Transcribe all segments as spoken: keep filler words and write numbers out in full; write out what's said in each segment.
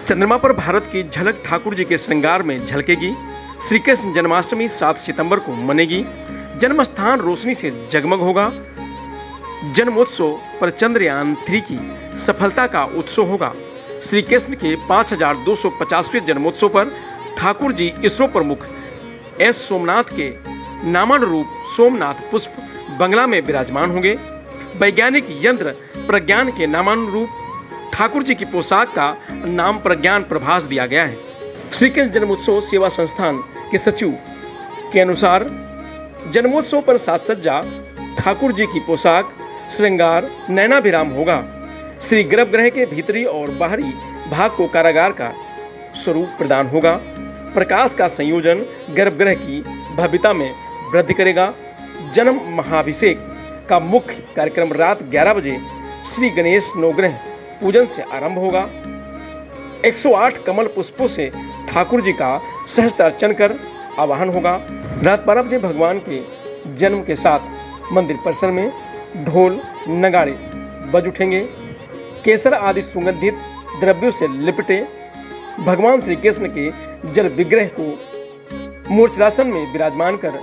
चंद्रमा पर भारत की झलक ठाकुर जी के श्रृंगार में झलकेगी। श्री कृष्ण जन्माष्टमी सात सितंबर को मनेगी। जन्म स्थान रोशनी से जगमग होगा। जन्मोत्सव पर चंद्रयान थ्री की सफलता का उत्सव होगा। श्री कृष्ण के पाँच हजार दो सौ पचासवें जन्मोत्सव पर ठाकुर जी इसरो प्रमुख एस सोमनाथ के नामानुरूप सोमनाथ पुष्प बंगला में विराजमान होंगे। वैज्ञानिक यंत्र प्रज्ञान के नामानुरूप ठाकुर जी की पोशाक का नाम प्रज्ञान प्रभास दिया गया है। श्री कृष्ण जन्मोत्सव सेवा संस्थान के सचिव के अनुसार जन्मोत्सव पर साज सज्जा ठाकुर जी की पोशाक श्रृंगार नयनाभिराम होगा। श्री गर्भगृह के भीतरी और बाहरी भाग को कारागार का स्वरूप प्रदान होगा। प्रकाश का संयोजन गर्भगृह की भव्यता में वृद्धि करेगा। जन्म महाभिषेक का मुख्य कार्यक्रम रात ग्यारह बजे श्री गणेश नवग्रह पूजन से आरंभ होगा। एक सौ आठ कमल पुष्पों से ठाकुर जी का सहस्त्रार्चन कर आवाहन होगा। रात बारह बजे भगवान के जन्म के साथ मंदिर परिसर में ढोल नगाड़े बज उठेंगे। केसर आदि सुगंधित द्रव्यों से लिपटे भगवान श्री कृष्ण के जल विग्रह को मूर्छनासन में विराजमान कर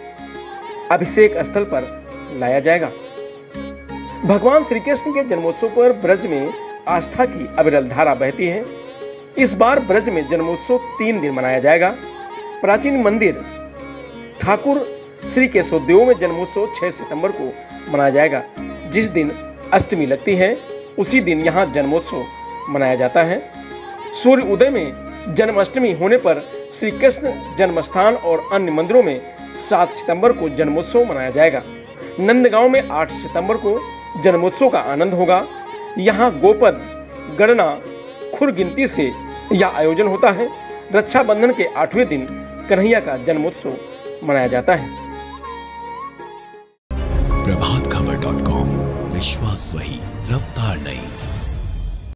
अभिषेक स्थल पर लाया जाएगा। भगवान श्री कृष्ण के जन्मोत्सव पर ब्रज में आस्था की अविरल धारा बहती है। इस बार ब्रज में जन्मोत्सव तीन दिन मनाया जाएगा। प्राचीन मंदिर ठाकुर श्री केशवदेव में जन्मोत्सव छह सितंबर को मनाया जाएगा। जिस दिन अष्टमी लगती है उसी दिन यहाँ जन्मोत्सव मनाया जाता है। सूर्य उदय में जन्माष्टमी होने पर श्री कृष्ण जन्मस्थान और अन्य मंदिरों में सात सितंबर को जन्मोत्सव मनाया जाएगा। नंदगांव में आठ सितंबर को जन्मोत्सव का आनंद होगा। यहाँ गोपद गणना खुर गिनती से यह आयोजन होता है। रक्षाबंधन के आठवें दिन कन्हैया का जन्मोत्सव मनाया जाता है। Prabhat Khabar dot com